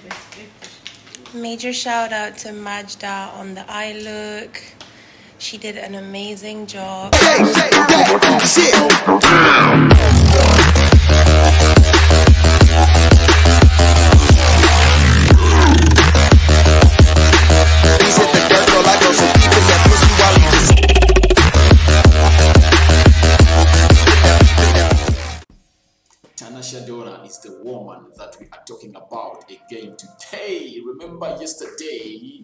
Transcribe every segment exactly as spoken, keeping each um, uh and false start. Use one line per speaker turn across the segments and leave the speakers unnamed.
Major shout out to Majda on the eye look. She did an amazing job.
Tanasha Donna is the woman that we are talking about again today. Remember yesterday,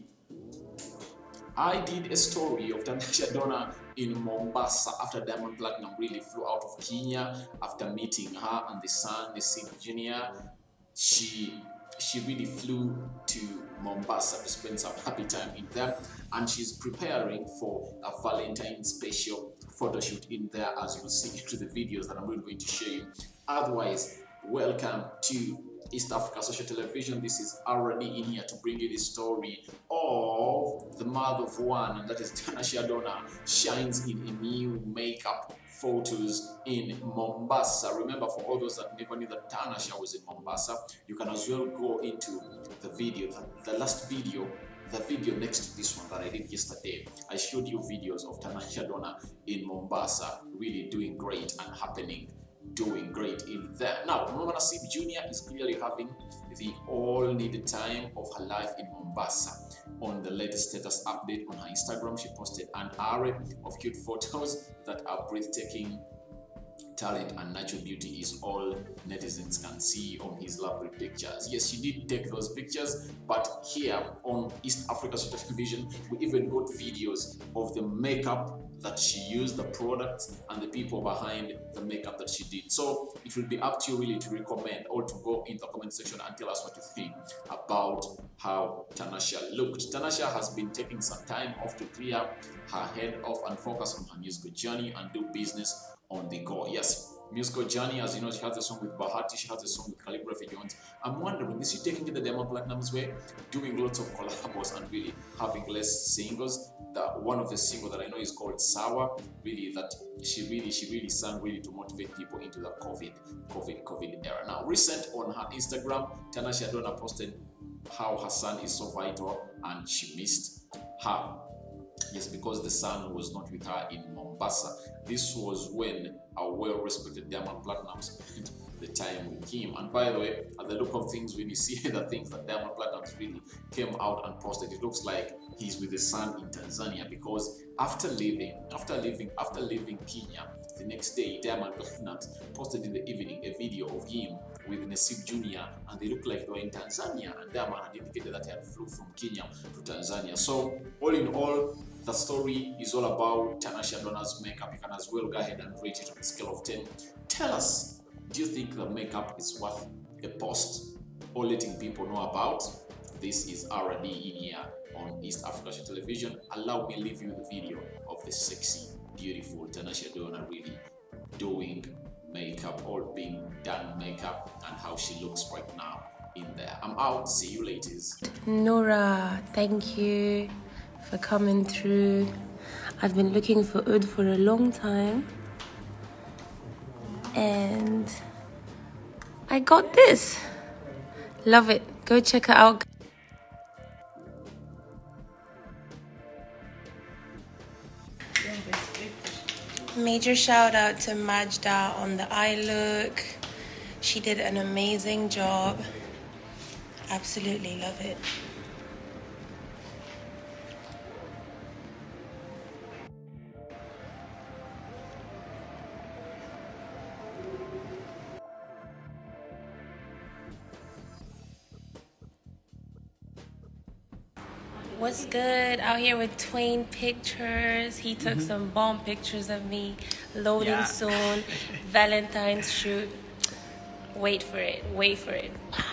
I did a story of Tanasha Donna in Mombasa after Diamond Platnumz really flew out of Kenya after meeting her and the son, Naseeb Junior She she really flew to Mombasa to spend some happy time in there, and she's preparing for a Valentine special photo shoot in there, as you'll see through the videos that I'm really going to show you. Otherwise, welcome to East Africa Social Television. This is already in here to bring you the story of the mother of one, and that is Tanasha Donna shines in a new makeup photos in Mombasa. Remember, for all those that never knew that Tanasha was in Mombasa, you can as well go into the video, the, the last video, the video next to this one that I did yesterday. I showed you videos of Tanasha Donna in Mombasa, really doing great and happening. Doing great in there. Now, Mama Naseeb Junior is clearly having the all-needed time of her life in Mombasa. On the latest status update on her Instagram, she posted an array of cute photos that are breathtaking. Talent and natural beauty is all netizens can see on his lovely pictures. Yes, she did take those pictures, but here on East Africa Television, we even got videos of the makeup that she used, the products, and the people behind the makeup that she did. So it will be up to you really to recommend or to go in the comment section and tell us what you think about how Tanasha looked. Tanasha has been taking some time off to clear her head off and focus on her musical journey and do business on the go. Yes, musical journey, as you know, she has a song with Bahati, she has a song with Calligraphy Jones. I'm wondering, is she taking it the Diamond Platnumz way, doing lots of collabos and really having less singles? That one of the singles that I know is called Sawa, really that she really she really sang really to motivate people into the COVID COVID COVID era. Now, recent on her Instagram, Tanasha Donna posted how her son is so vital and she missed her. Yes, because the son was not with her in Mombasa. This was when a well-respected Diamond Platnumz spent the time with him. And by the way, at the look of things, when you see the things that Diamond Platnumz really came out and posted, it looks like he's with the son in Tanzania, because after leaving, after leaving, after leaving Kenya, the next day, Diamond Platnumz posted in the evening a video of him with Naseeb Junior, and they look like they were in Tanzania, and Diamond had indicated that he had flew from Kenya to Tanzania. So all in all, the story is all about Tanasha Donna's makeup. You can as well go ahead and rate it on a scale of ten. Tell us, do you think the makeup is worth a post or letting people know about? This is R and D in here on East Africa Television. Allow me to leave you with a video of the sexy, beautiful Tanasha Donna really doing makeup, all being done makeup, and how she looks right now in there. I'm out. See you later.
Nora, thank you for coming through. I've been looking for Oud for a long time, and I got this. Love it. Go check it out. Major shout out to Majda on the eye look. She did an amazing job. Absolutely love it. What's good? Out here with Twain Pictures. He took mm-hmm. some bomb pictures of me. Loading yeah. soon. Valentine's shoot. Wait for it. Wait for it.